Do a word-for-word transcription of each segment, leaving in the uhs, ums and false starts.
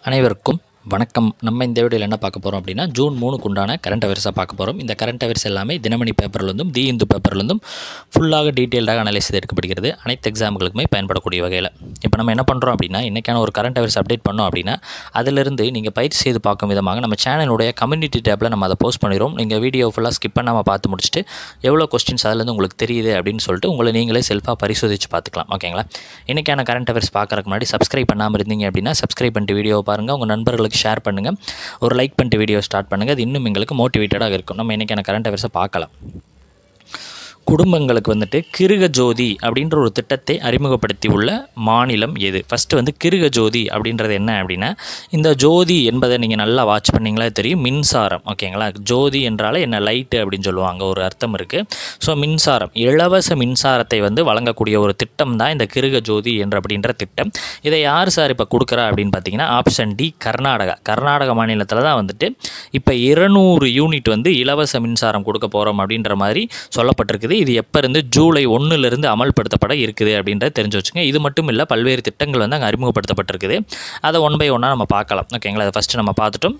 அனைவருக்கும் வணக்கம். நம்ம இந்த வீடியோவில் என்ன பார்க்க போகிறோம் அப்படின்னா ஜூன் மூணுக்கு உண்டான கரண்ட் அஃபேர்ஸாக பார்க்க போகிறோம். இந்த கரண்ட் அஃபேர்ஸ் எல்லாமே தினமணி பேப்பர்லேருந்தும் தி இந்து பேப்பர்லேருந்தும் ஃபுல்லாக டீட்டெயில்டாக அனலைஸ் செய்து எடுக்கப்படுகிறது. அனைத்து எக்ஸாம்களுக்குமே பயன்படக்கூடிய வகையில் இப்போ நம்ம என்ன பண்ணுறோம் அப்படின்னா இன்றைக்கான ஒரு கரண்ட் அஃபேர்ஸ் அப்டேட் பண்ணோம் அப்படின்னா அதிலிருந்து நீங்கள் பயிற்சி செய்து பார்க்கும் விதமாக நம்ம சேனலுடைய கம்யூனிட்டி டேப்பில் நம்ம அதை போஸ்ட் பண்ணிடுவோம். நீங்கள் வீடியோ ஃபுல்லாக ஸ்கிப் பண்ணாமல் பார்த்து முடிச்சுட்டு எவ்வளோ கொஸ்டின்ஸ் அதிலேருந்து உங்களுக்கு தெரியுது அப்படின்னு சொல்லிட்டு உங்களை நீங்களே செல்ஃபாக பரிசோதித்து பார்த்துக்கலாம். ஓகேங்களா? இன்றைக்கான கரண்ட் அஃபேர்ஸ் பார்க்குறதுக்கு முன்னாடி சப்ஸ்கிரைப் பண்ணாமல் இருந்தீங்க அப்படின்னா சப்ஸ்கிரைப் பண்ணிட்டு வீடியோவை பாருங்கள், உங்கள் நண்பர்களுக்கு ஷேர் பண்ணுங்கள், ஒரு லைக் பண்ணிட்டு வீடியோ ஸ்டார்ட் பண்ணுங்கள். அது இன்னும் எங்களுக்கு மோட்டிவேட்டடாக இருக்கும். நம்ம இன்றைக்கான கரண்ட் அஃபேர்ஸை பார்க்கலாம். குடும்பங்களுக்கு வந்துட்டு கிருக ஜோதி அப்படின்ற ஒரு திட்டத்தை அறிமுகப்படுத்தி உள்ள மாநிலம் எது? ஃபஸ்ட்டு வந்து கிருக ஜோதி அப்படின்றது என்ன அப்படின்னா இந்த ஜோதி என்பதை நீங்கள் நல்லா வாட்ச் பண்ணிங்களா தெரியும், மின்சாரம். ஓகேங்களா? ஜோதி என்றாலே என்ன, லைட்டு அப்படின்னு சொல்லுவாங்க, ஒரு அர்த்தம் இருக்குது. ஸோ மின்சாரம், இலவச மின்சாரத்தை வந்து வழங்கக்கூடிய ஒரு திட்டம் தான் இந்த கிருக ஜோதி என்ற அப்படின்ற திட்டம். இதை யார் சார் இப்போ கொடுக்குறா அப்படின்னு பார்த்தீங்கன்னா ஆப்ஷன் டி, கர்நாடகா. கர்நாடக மாநிலத்தில் தான் வந்துட்டு இப்போ இருநூறு யூனிட் வந்து இலவச மின்சாரம் கொடுக்க போகிறோம் அப்படின்ற மாதிரி சொல்லப்பட்டிருக்குது. இது எப்போ இருந்து ஜூலை ஒன்றுலேருந்து அமல்படுத்தப்பட இருக்குது அப்படின்றத தெரிஞ்சு வச்சுங்க. இது மட்டும் இல்லை, பல்வேறு திட்டங்கள் வந்து அங்கே அறிமுகப்படுத்தப்பட்டிருக்குது. அதை ஒன் பை ஒன்னாக நம்ம பார்க்கலாம். ஓகேங்களா? அதை ஃபஸ்ட்டு நம்ம பார்த்துட்டோம்.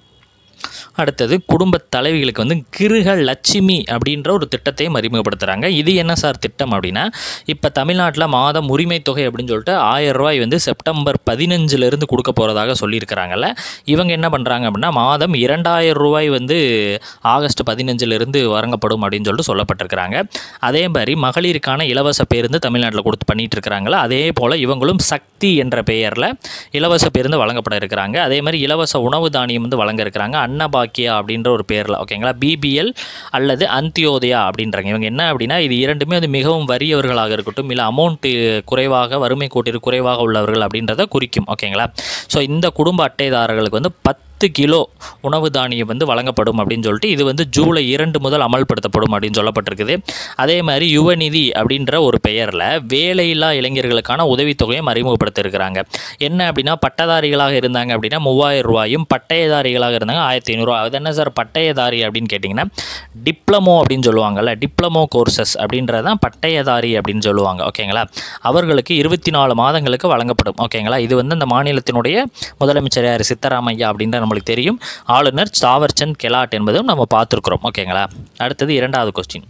அடுத்தது குடும்ப தலைவிகளுக்கு வந்து கிருக லட்சுமி அப்படின்ற ஒரு திட்டத்தையும் அறிமுகப்படுத்துகிறாங்க. இது என்ன சார் திட்டம் அப்படின்னா இப்போ தமிழ்நாட்டில் மாதம் உரிமை தொகை அப்படின்னு சொல்லிட்டு ஆயிரம் ரூபாய் வந்து செப்டம்பர் பதினஞ்சுலேருந்து கொடுக்க போகிறதாக சொல்லியிருக்கிறாங்கல்ல. இவங்க என்ன பண்ணுறாங்க அப்படின்னா மாதம் இரண்டாயிரம் ரூபாய் வந்து ஆகஸ்ட் பதினஞ்சுலேருந்து வழங்கப்படும் அப்படின்னு சொல்லிட்டு சொல்லப்பட்டிருக்கிறாங்க. அதே மாதிரி மகளிருக்கான இலவச பேருந்து தமிழ்நாட்டில் கொடுத்து பண்ணிகிட்டு இருக்கிறாங்களா. அதே போல் இவங்களும் சக்தி என்ற பெயரில் இலவச பேருந்து வழங்கப்பட இருக்கிறாங்க. அதே மாதிரி இலவச உணவு தானியம் வந்து வழங்க இருக்கிறாங்க, அன்னபாக்கியா அப்படின்ற ஒரு பேரில். ஓகேங்களா? பிபிஎல் அல்லது அந்தியோதயா அப்படின்றாங்க. இவங்க என்ன அப்படின்னா இது இரண்டுமே வந்து மிகவும் வறியவர்களாக இருக்கட்டும், இல்லை அமௌண்ட்டு குறைவாக, வறுமை கோட்டிற்கு குறைவாக உள்ளவர்கள் அப்படின்றத குறிக்கும். ஓகேங்களா? ஸோ இந்த குடும்ப அட்டைதாரர்களுக்கு வந்து பத்து கிலோ உணவு தானியம் வந்து வழங்கப்படும் அப்படின்னு சொல்லிட்டு இது வந்து ஜூலை இரண்டு முதல் அமல்படுத்தப்படும் அப்படின்னு சொல்லப்பட்டிருக்குது. அதே மாதிரி யுவநிதி அப்படின்ற ஒரு பெயரில் வேலையில்லா இளைஞர்களுக்கான உதவித்தொகையும் அறிமுகப்படுத்த இருக்கிறாங்க. என்ன அப்படின்னா பட்டதாரிகளாக இருந்தாங்க அப்படின்னா மூவாயிரம் ரூபாயும், பட்டயதாரிகளாக இருந்தாங்க ஆயிரத்தி ஐநூறுரூவா. அது என்ன சார் பட்டயதாரி அப்படின்னு கேட்டிங்கன்னா டிப்ளமோ அப்படின்னு சொல்லுவாங்கள்ல, டிப்ளமோ கோர்சஸ் அப்படின்றது தான் பட்டயதாரி அப்படின்னு சொல்லுவாங்க. ஓகேங்களா? அவர்களுக்கு இருபத்தி நாலு மாதங்களுக்கு வழங்கப்படும். ஓகேங்களா? இது வந்து அந்த மாநிலத்தினுடைய முதலமைச்சர் யார், சித்தராமையா அப்படின்ற நம்மளுக்கு தெரியும். ஆளுநர் தாவர்சந்த் கெலாட் என்பதும் நம்ம பார்த்துருக்குறோம். ஓகேங்களா? அடுத்தது இரண்டாவது கொஸ்டின்.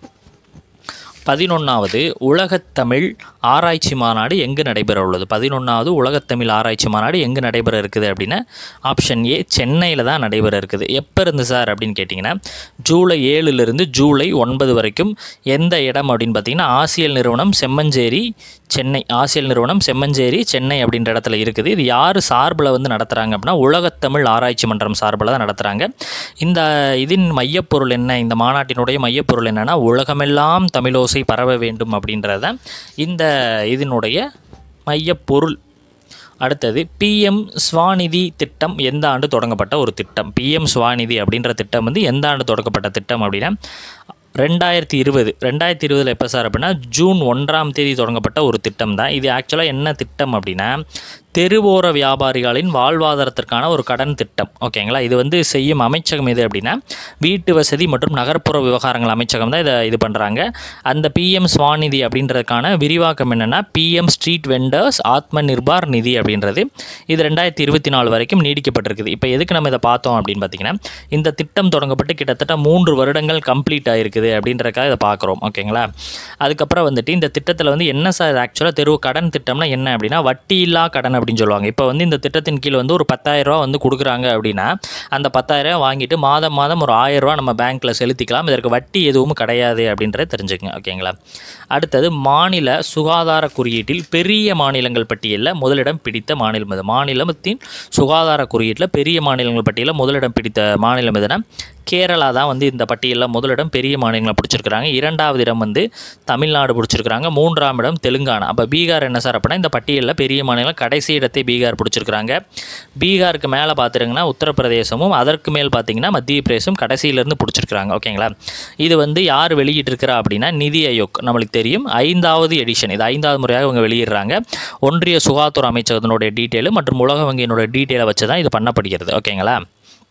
பதினொன்றாவது உலகத்தமிழ் ஆராய்ச்சி மாநாடு எங்கு நடைபெற உள்ளது? பதினொன்றாவது உலகத்தமிழ் ஆராய்ச்சி மாநாடு எங்கு நடைபெற இருக்குது அப்படின்னா ஆப்ஷன் ஏ, சென்னையில் தான் நடைபெற இருக்குது. எப்போ இருந்து சார் அப்படின்னு கேட்டிங்கன்னா ஜூலை ஏழுலேருந்து ஜூலை ஒன்பது வரைக்கும். எந்த இடம் அப்படின்னு பார்த்தீங்கன்னா ஆசியல் நிறுவனம் செம்மஞ்சேரி, சென்னை. ஆசியல் நிறுவனம் செம்மஞ்சேரி, சென்னை அப்படின்ற இடத்துல இருக்குது. இது யார் சார்பில் வந்து நடத்துகிறாங்க அப்படின்னா உலகத்தமிழ் ஆராய்ச்சி மன்றம் சார்பில் தான் நடத்துகிறாங்க. இந்த இதன் மையப்பொருள் என்ன, இந்த மாநாட்டினுடைய மையப்பொருள் என்னென்னா உலகமெல்லாம் தமிழோசை பரவ வேண்டும் அப்படின்றத இந்த இதனுடைய மையப்பொருள். அடுத்தது பிஎம் ஸ்வாநிதி திட்டம் எந்த ஆண்டு தொடங்கப்பட்ட ஒரு திட்டம்? பிஎம் ஸ்வாநிதி அப்படின்ற திட்டம் வந்து எந்த ஆண்டு தொடங்கப்பட்ட திட்டம் அப்படின்னா ரெண்டாயிரத்தி இருபது ரெண்டாயிரத்தி இருபதில் எப்போ சார் அப்படின்னா ஜூன் ஒன்றாம் தேதி தொடங்கப்பட்ட ஒரு திட்டம் தான் இது. ஆக்சுவலாக என்ன திட்டம் அப்படின்னா தெருவோர வியாபாரிகளின் வாழ்வாதாரத்திற்கான ஒரு கடன் திட்டம். ஓகேங்களா? இது வந்து செய்யும் அமைச்சகம் எது அப்படின்னா வீட்டு வசதி மற்றும் நகர்ப்புற விவகாரங்கள் அமைச்சகம் தான் இதை இது பண்ணுறாங்க. அந்த பிஎம் ஸ்வாநிதி அப்படின்றதுக்கான விரிவாக்கம் என்னென்னா PM street vendors Atma Nirbhar நிதி அப்படின்றது. இது ரெண்டாயிரத்தி இருபத்தி நாலு வரைக்கும் நீடிக்கப்பட்டிருக்குது. இப்போ எதுக்கு நம்ம இதை பார்த்தோம் அப்படின்னு பார்த்தீங்கன்னா இந்த திட்டம் தொடங்கப்பட்டு கிட்டத்தட்ட மூன்று வருடங்கள் கம்ப்ளீட் ஆகிருக்குது அப்படின்றக்காக இதை பார்க்குறோம். ஓகேங்களா? அதுக்கப்புறம் வந்துட்டு இந்த திட்டத்தில் வந்து என்ன சார் ஆக்சுவலாக தெரு கடன் திட்டம்னா என்ன அப்படின்னா வட்டி இல்லா கடன் அப்படின்னு சொல்லுவாங்க. இப்போ வந்து இந்த திட்டத்தின் கீழ் வந்து ஒரு பத்தாயிரம் ரூபா வந்து கொடுக்குறாங்க அப்படின்னா அந்த பத்தாயிரம் ரூபா வாங்கிட்டு மாதம் மாதம் ஒரு ஆயிரம் ரூபா நம்ம பேங்க்கில் செலுத்திக்கலாம். இதற்கு வட்டி எதுவும் கிடையாது அப்படின்றத தெரிஞ்சுக்கங்க. ஓகேங்களா? அடுத்தது மாநில சுகாதார குறியீட்டில் பெரிய மாநிலங்கள் பட்டியலில் முதலிடம் பிடித்த மாநிலம் இது. மாநிலத்தின் சுகாதார குறியீட்டில் பெரிய மாநிலங்கள் பட்டியலில் முதலிடம் பிடித்த மாநிலம் எதுனா கேரளா தான் வந்து இந்த பட்டியலில் முதலிடம் பெரிய மாநிலங்களை பிடிச்சிருக்கிறாங்க. இரண்டாவது இடம் வந்து தமிழ்நாடு பிடிச்சிருக்கிறாங்க. மூன்றாம் இடம் தெலுங்கானா. அப்போ பீகார் என்ன சார் அப்படின்னா இந்த பட்டியலில் பெரிய மாநிலம் கடைசி இடத்தை பீகார் பிடிச்சிருக்கிறாங்க. பீகாருக்கு மேலே பார்த்துருங்கன்னா உத்தரப்பிரதேசமும், அதற்கு மேல் பார்த்தீங்கன்னா மத்திய பிரதேசம் கடைசியிலேருந்து பிடிச்சிருக்கிறாங்க. ஓகேங்களா? இது வந்து யார் வெளியிட்டிருக்கிறா அப்படின்னா நிதி ஆயோக். நம்மளுக்கு தெரியும் ஐந்தாவது எடிஷன், இது ஐந்தாவது முறையாக இவங்க வெளியிடுறாங்க. ஒன்றிய சுகாதார அமைச்சகத்தினுடைய டீட்டெயிலு மற்றும் உலக வங்கியினுடைய டீட்டெயிலை வச்சு தான் இது பண்ணப்படுகிறது. ஓகேங்களா?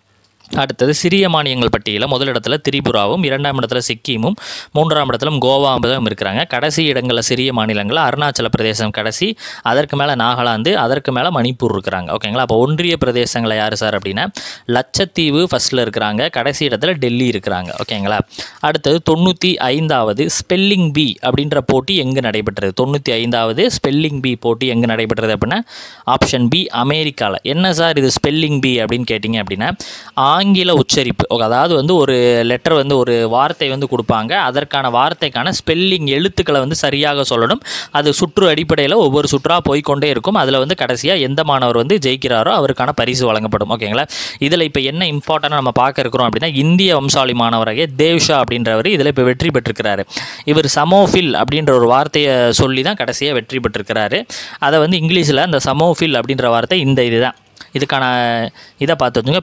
அடுத்தது சிறிய மாநிலங்கள் பட்டியலில் முதல் இடத்துல திரிபுராவும், இரண்டாம் இடத்துல சிக்கிமும், மூன்றாம் இடத்துல கோவாவும் இருக்கிறாங்க. கடைசி இடங்களில் சிறிய மாநிலங்களில் அருணாச்சல பிரதேசம் கடைசி, அதற்கு மேலே நாகாலாந்து, அதற்கு மேலே மணிப்பூர் இருக்கிறாங்க. ஓகேங்களா? அப்போ ஒன்றிய பிரதேசங்களை யார் சார் அப்படின்னா லட்சத்தீவு ஃபஸ்ட்டில் இருக்கிறாங்க, கடைசி இடத்துல டெல்லி இருக்கிறாங்க. ஓகேங்களா? அடுத்தது தொண்ணூற்றி ஐந்தாவது ஸ்பெல்லிங் பி அப்படின்ற போட்டி எங்கே நடைபெற்றது? தொண்ணூற்றி ஐந்தாவது ஸ்பெல்லிங் பி போட்டி எங்கே நடைபெற்றது அப்படின்னா ஆப்ஷன் பி அமெரிக்காவில். என்ன சார் இது ஸ்பெல்லிங் பி அப்படின்னு கேட்டிங்க அப்படின்னா ஆங்கில உச்சரிப்பு. அதாவது வந்து ஒரு லெட்டர் வந்து ஒரு வார்த்தை வந்து கொடுப்பாங்க, அதற்கான வார்த்தைக்கான ஸ்பெல்லிங் எழுத்துக்களை வந்து சரியாக சொல்லணும். அது சுற்று அடிப்படையில் ஒவ்வொரு சுற்றாக போய்கொண்டே இருக்கும். அதில் வந்து கடைசியாக எந்த மாணவர் வந்து ஜெயிக்கிறாரோ அவருக்கான பரிசு வழங்கப்படும். ஓகேங்களா? இதில் இப்போ என்ன இம்பார்ட்டண்டாக நம்ம பார்க்க இருக்கிறோம் அப்படின்னா இந்திய வம்சாவளி மாணவராகிய தேவ்ஷா அப்படின்றவர் இதில் இப்போ வெற்றி பெற்றிருக்கிறாரு. இவர் சமோஃபில் அப்படின்ற ஒரு வார்த்தையை சொல்லி தான் கடைசியாக வெற்றி பெற்றிருக்கிறாரு. அதை வந்து இங்கிலீஷில் அந்த சமோஃபில் அப்படின்ற வார்த்தை இந்த இதுதான். இதுக்கான இதை பார்த்து வச்சுங்க,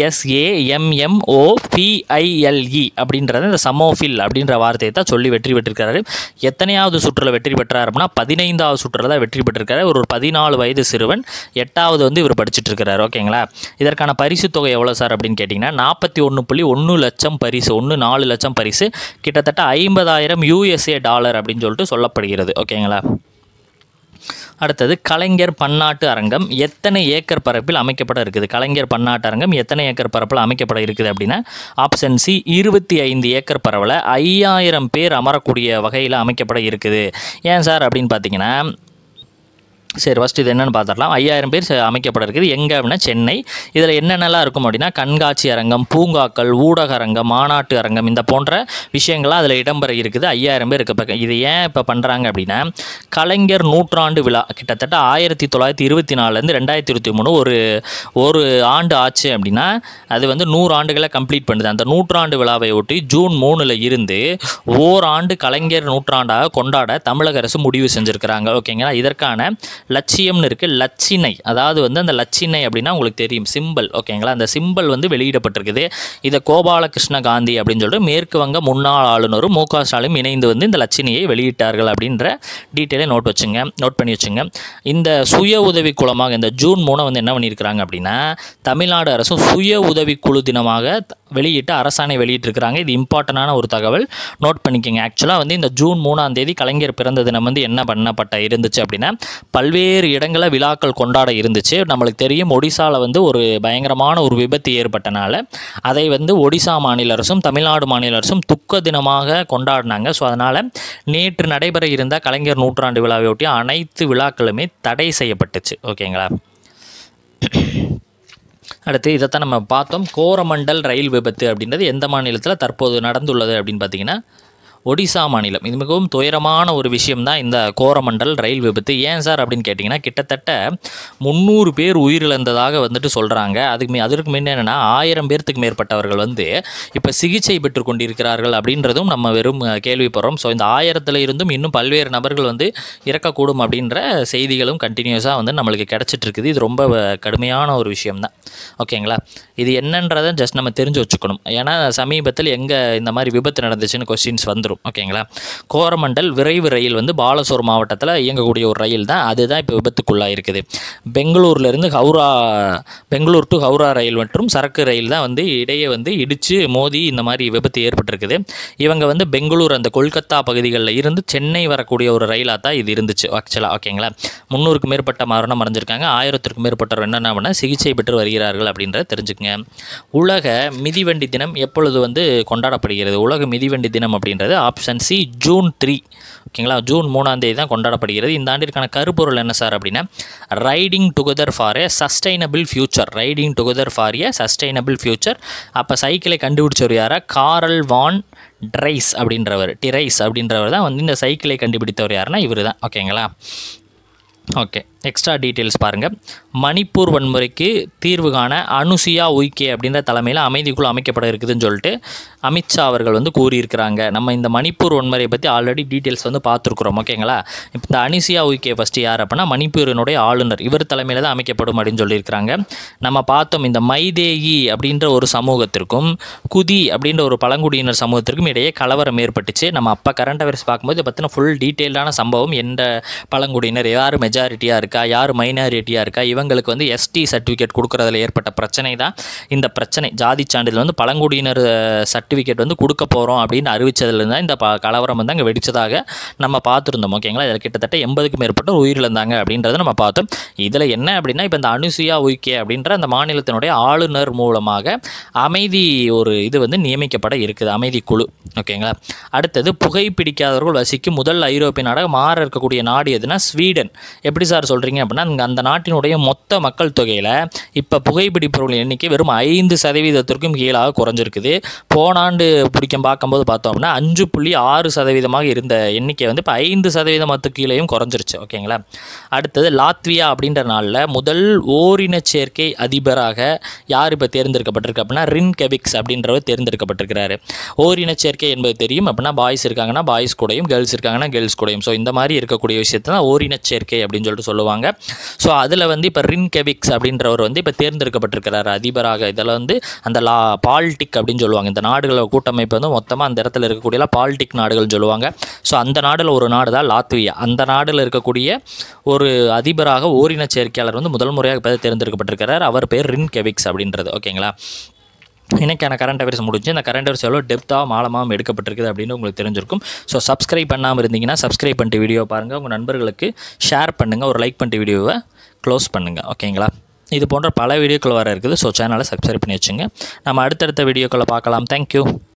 பிஎஸ்ஏஎம்எம்ஓபிஐஎல்இ அப்படின்றது இந்த சமோஃபில் அப்படின்ற வார்த்தையை தான் சொல்லி வெற்றி பெற்றிருக்கிறாரு. எத்தனையாவது சுற்றில் வெற்றி பெற்றார் அப்படின்னா பதினைந்தாவது சுற்றில் தான் வெற்றி பெற்றிருக்காரு. ஒரு பதினாலு வயது சிறுவன், எட்டாவது வந்து இவர் படிச்சுட்டு இருக்கிறார். ஓகேங்களா? இதற்கான பரிசு தொகை எவ்வளோ சார் அப்படின்னு கேட்டிங்கன்னா நாற்பத்தி ஒன்று புள்ளி ஒன்று லட்சம் பரிசு, ஒன்று நாலு லட்சம் பரிசு, கிட்டத்தட்ட ஐம்பதாயிரம் யூஎஸ்ஏ டாலர் அப்படின்னு சொல்லிட்டு சொல்லப்படுகிறது. ஓகேங்களா? அடுத்தது கலைஞர் பன்னாட்டு அரங்கம் எத்தனை ஏக்கர் பரப்பில் அமைக்கப்பட இருக்குது? கலைஞர் பன்னாட்டு அரங்கம் எத்தனை ஏக்கர் பரப்பில் அமைக்கப்பட இருக்குது அப்படின்னா ஆப்ஷன் சி இருபத்தி ஐந்து ஏக்கர் பரவல ஐயாயிரம் பேர் அமரக்கூடிய வகையில் அமைக்கப்பட இருக்குது. ஏன் சார் அப்படின்னு பார்த்தீங்கன்னா சரி ஃபஸ்ட் இது என்னென்னு பார்த்துடலாம். ஐயாயிரம் பேர் அமைக்கப்பட இருக்குது எங்கே அப்படின்னா சென்னை. இதில் என்னென்னலாம் இருக்கும் அப்படின்னா கண்காட்சி அரங்கம், பூங்காக்கள், ஊடக அரங்கம், மாநாட்டு அரங்கம், இந்த போன்ற விஷயங்கள்லாம் அதில் இடம்பெற இருக்குது. ஐயாயிரம் பேர் இருக்க. இது ஏன் இப்போ பண்ணுறாங்க அப்படின்னா கலைஞர் நூற்றாண்டு விழா கிட்டத்தட்ட ஆயிரத்தி தொள்ளாயிரத்தி இருபத்தி நாலுலேருந்து ரெண்டாயிரத்தி இருபத்தி மூணு ஒரு ஒரு ஆண்டு ஆச்சு அப்படின்னா அது வந்து நூறு ஆண்டுகளை கம்ப்ளீட் பண்ணுது. அந்த நூற்றாண்டு விழாவை ஒட்டி ஜூன் மூணில் இருந்து ஓராண்டு கலைஞர் நூற்றாண்டாக கொண்டாட தமிழக அரசு முடிவு செஞ்சுருக்கிறாங்க. ஓகேங்களா? இதற்கான லட்சியம்னு இருக்குது, லட்சினை, அதாவது வந்து அந்த லட்சினை அப்படின்னா உங்களுக்கு தெரியும் சிம்பிள். ஓகேங்களா? அந்த சிம்பிள் வந்து வெளியிடப்பட்டிருக்குது. இதை கோபாலகிருஷ்ண காந்தி அப்படின்னு சொல்லிட்டு மேற்கு வங்க முன்னாள் ஆளுநரும் மு க ஸ்டாலினும் இணைந்து வந்து இந்த லட்சினையை வெளியிட்டார்கள் அப்படின்ற டீட்டெயிலை நோட் வச்சுங்க நோட் பண்ணி வச்சுங்க. இந்த சுய உதவி குழுமாக இந்த ஜூன் மூணை வந்து என்ன பண்ணியிருக்கிறாங்க அப்படின்னா தமிழ்நாடு அரசும் சுய உதவி குழு தினமாக வெளியிட்டு அரசாணை வெளியிட்டிருக்கிறாங்க. இது இம்பார்ட்டண்டான ஒரு தகவல், நோட் பண்ணிக்கோங்க. ஆக்சுவலாக வந்து இந்த ஜூன் மூணாம் தேதி கலைஞர் பிறந்த தினம் வந்து என்ன பண்ணப்பட்ட இருந்துச்சு அப்படின்னா பல்வேறு இடங்களில் விழாக்கள் கொண்டாட இருந்துச்சு. நம்மளுக்கு தெரியும் ஒடிசாவில் வந்து ஒரு பயங்கரமான ஒரு விபத்து ஏற்பட்டனால அதை வந்து ஒடிசா மாநில அரசும் தமிழ்நாடு மாநில அரசும் துக்க தினமாக கொண்டாடினாங்க. ஸோ அதனால் நேற்று நடைபெற இருந்த கலைஞர் நூற்றாண்டு விழாவை ஒட்டி அனைத்து விழாக்களுமே தடை செய்யப்பட்டுச்சு. ஓகேங்களா? அடுத்து இதைத்தான் நம்ம பார்த்தோம். கோரமண்டல் ரயில் விபத்து அப்படின்றது எந்த மாநிலத்தில் தற்போது நடந்துள்ளது அப்படின்னு பார்த்தீங்கன்னா ஒடிசா மாநிலம். இது மிகவும் துயரமான ஒரு விஷயம்தான் இந்த கோரமண்டல் ரயில் விபத்து. ஏன் சார் அப்படின்னு கேட்டிங்கன்னா கிட்டத்தட்ட முந்நூறு பேர் உயிரிழந்ததாக வந்துட்டு சொல்கிறாங்க. அதுக்கு அதற்கு முன்னே என்னென்னா ஆயிரம் பேர்த்துக்கு மேற்பட்டவர்கள் வந்து இப்போ சிகிச்சை பெற்று கொண்டிருக்கிறார்கள் அப்படின்றதும் நம்ம வெறும் கேள்விப்படுறோம். ஸோ இந்த ஆயிரத்தில் இருந்தும் இன்னும் பல்வேறு நபர்கள் வந்து இறக்கக்கூடும் அப்படின்ற செய்திகளும் கண்டினியூஸாக வந்து நம்மளுக்கு கிடச்சிட்டு இருக்குது. இது ரொம்ப கடுமையான ஒரு விஷயம்தான். ஓகேங்களா? இது என்னன்றதை ஜஸ்ட் நம்ம தெரிஞ்சு வச்சுக்கணும். ஏன்னா சமீபத்தில் எங்கே இந்த மாதிரி விபத்து நடந்துச்சுன்னு கொஸ்டின்ஸ் வந்துடும். ஓகேங்களா? கோரமண்டல் விரைவு ரயில் வந்து பாலசோர் மாவட்டத்தில் இயங்கக்கூடிய ஒரு ரயில் தான். அதுதான் இப்போ விபத்துக்குள்ளாக இருக்குது. பெங்களூர்லேருந்து ஹவுரா பெங்களூர் டு ஹவுரா ரயில் மற்றும் சரக்கு ரயில் தான் வந்து இடையே வந்து இடித்து மோதி இந்த மாதிரி விபத்து ஏற்பட்டிருக்குது. இவங்க வந்து பெங்களூர் அந்த கொல்கத்தா பகுதிகளில் இருந்து சென்னை வரக்கூடிய ஒரு ரயிலாக தான் இது இருந்துச்சு ஆக்சுவலாக. ஓகேங்களா? முந்நூறுக்கும் மேற்பட்ட மரணம் அடைஞ்சிருக்காங்க. ஆயிரத்திற்கும் மேற்பட்டவர் என்னென்ன பண்ணால் சிகிச்சை பெற்று வருகிறார்கள் அப்படின்றத தெரிஞ்சுக்கங்க. உலக மிதிவண்டி தினம் எப்பொழுது வந்து கொண்டாடப்படுகிறது? உலக மிதிவண்டி தினம் அப்படின்றது ஆப்ஷன் சி ஜூன் த்ரீ. ஓகேங்களா? ஜூன் மூணாம் தேதி தான் கொண்டாடப்படுகிறது. இந்த ஆண்டிற்கான கருப்பொருள் என்ன சார் அப்படின்னா riding together for a sustainable future. Riding together for a sustainable future. அப்போ சைக்கிளை கண்டுபிடிச்சவர் யாரா? காரல் வான் ட்ரைஸ் அப்படின்றவர் டிரைஸ் அப்படின்றவர் தான் வந்து இந்த சைக்கிளை கண்டுபிடித்தவர் யாருன்னா இவர் தான். ஓகேங்களா? ஓகே, எக்ஸ்ட்ரா டீட்டெயில்ஸ் பாருங்கள். மணிப்பூர் வன்முறைக்கு தீர்வு காண அனுசுயா உய்கே அப்படின்ற தலைமையில் அமைதிக்குழு அமைக்கப்பட இருக்குதுன்னு சொல்லிட்டு அமித்ஷா அவர்கள் வந்து கூறியிருக்கிறாங்க. நம்ம இந்த மணிப்பூர் வன்முறையை பற்றி ஆல்ரெடி டீட்டெயில்ஸ் வந்து பார்த்துருக்குறோம். ஓகேங்களா? இப்போ இந்த அனிசியா உய்கே ஃபஸ்ட்டு யார் அப்படின்னா மணிப்பூரினுடைய ஆளுநர், இவர் தலைமையில் தான் அமைக்கப்படும் அப்படின்னு சொல்லியிருக்கிறாங்க. நம்ம பார்த்தோம் இந்த மைதேயி அப்படின்ற ஒரு சமூகத்திற்கும் குதி அப்படின்ற ஒரு பழங்குடியினர் சமூகத்திற்கும் இடையே கலவரம் ஏற்பட்டுச்சு. நம்ம அப்போ கரண்ட் அஃபேர்ஸ் பார்க்கும்போது இதை பற்றின ஃபுல் டீட்டெயிலான சம்பவம், எந்த பழங்குடியினர் யார் மெஜாரிட்டியாக இருக்கா, யார் மைனாரிட்டியாக இருக்கா, இவங்களுக்கு வந்து எஸ்டி சர்டிஃபிகேட் கொடுக்குறதுல ஏற்பட்ட பிரச்சனை தான் இந்த பிரச்சனை. ஜாதி சான்றிதழ் வந்து பழங்குடியினர் சர்டிஃபிகேட் வந்து கொடுக்க போகிறோம் அப்படின்னு அறிவித்ததுலேருந்து தான் இந்த ப கலவரம் வந்து அங்கே வெடித்ததாக நம்ம பார்த்துருந்தோம். ஓகேங்களா? இதில் கிட்டத்தட்ட எண்பதுக்கும் மேற்பட்டோர் உயிரிழந்தாங்க அப்படின்றத நம்ம பார்த்தோம். இதில் என்ன அப்படின்னா இப்போ இந்த அனுசுயா உய்கே அப்படின்ற அந்த மாநிலத்தினுடைய ஆளுநர் மூலமாக அமைதி ஒரு இது வந்து நியமிக்கப்பட இருக்குது, அமைதி குழு. ஓகேங்களா? அடுத்தது புகைப்பிடிக்காதவர்கள் வசிக்கும் முதல் ஐரோப்பிய நாடாக மாற இருக்கக்கூடிய நாடு எதுனா ஸ்வீடன். எப்படி சார் சொல்கிறீங்க அப்படின்னா அந்த நாட்டினுடைய மொத்த மக்கள் தொகையில் இப்போ புகைப்பிடிப்பவர்கள் எண்ணிக்கை வெறும் ஐந்து சதவீதத்திற்கும் கீழாக குறைஞ்சிருக்குது. போன ஆண்டு பிடிக்கும் பார்க்கும்போது பார்த்தோம் அப்படின்னா அஞ்சு புள்ளி ஆறு சதவீதமாக இருந்த எண்ணிக்கை வந்து இப்போ ஐந்து சதவீதத்துக்கு கீழேயும் குறைஞ்சிருச்சு. ஓகேங்களா? அடுத்தது லாத்வியா அப்படின்ற நாளில் முதல் ஓரின சேர்க்கை அதிபராக யார் இப்போ தேர்ந்தெடுக்கப்பட்டிருக்கு அப்படின்னா ரின்கெவிக்ஸ் அப்படின்றவர் தேர்ந்தெடுக்கப்பட்டிருக்கிறாரு. ஓரின சேர்க்கை என்பது தெரியும் அப்படின்னா பாய்ஸ் இருக்காங்கன்னா பாய்ஸ் கூடயும், கேர்ள்ஸ் இருக்காங்கன்னா கேர்ள்ஸ் கூடயும். ஸோ இந்த மாதிரி இருக்கக்கூடிய விஷயத்தை தான் ஓரின சேர்க்கை அப்படின்னு சொல்லிட்டு சொல்லுவாங்க. ஸோ அதில் வந்து இப்போ ரின்கெவிக்ஸ் அப்படின்றவர் வந்து இப்போ தேர்ந்தெடுக்கப்பட்டிருக்கிறார் அதிபராக. இதில் வந்து அந்த லா பால்டிக் அப்படின்னு சொல்லுவாங்க. இந்த நாடுகளோட கூட்டமைப்பு வந்து மொத்தமாக அந்த இடத்துல இருக்கக்கூடிய பால்டிக் நாடுகள்னு சொல்லுவாங்க. ஸோ அந்த நாடில் ஒரு நாடு தான் லாத்வியா. அந்த நாடில் இருக்கக்கூடிய ஒரு அதிபராக ஓரின சேர்க்கையாளர் வந்து முதல் முறையாக இப்போ தேர்ந்தெடுக்கப்பட்டிருக்கிறார். அவர் பேர் ரின்கெவிக்ஸ் அப்படின்றது. ஓகேங்களா? இன்றைக்கான கரண்ட் அஃபேர்ஸ் முடிஞ்சு. இந்த கரண்ட் அஃபேர்ஸ் எவ்வளோ டெப்த்தாக ஆழமாக எடுக்கப்பட்டிருக்குது அப்படின்னு உங்களுக்கு தெரிஞ்சிருக்கும். ஸோ சப்ஸ்கிரைப் பண்ணாமல் இருந்தீங்கன்னா சப்ஸ்கிரைப் பண்ணிட்டு வீடியோ பாருங்கள், உங்கள் நண்பர்களுக்கு ஷேர் பண்ணுங்கள், ஒரு லைக் பண்ணிட்டு வீடியோவை க்ளோஸ் பண்ணுங்கள். ஓகேங்களா? இது போன்ற பல வீடியோக்கள் வர இருக்குது. ஸோ சேனலை சப்ஸ்கிரைப் பண்ணி வச்சுங்க. நம்ம அடுத்தடுத்த வீடியோக்களை பார்க்கலாம். தேங்க்யூ.